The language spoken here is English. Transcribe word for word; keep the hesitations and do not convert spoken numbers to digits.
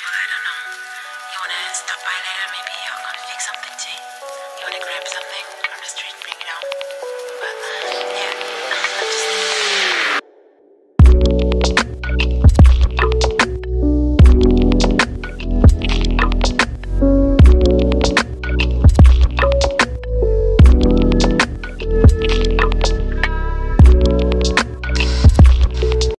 I don't know. You wanna stop by later? Maybe I'll come fix something tea. You wanna grab something from the street?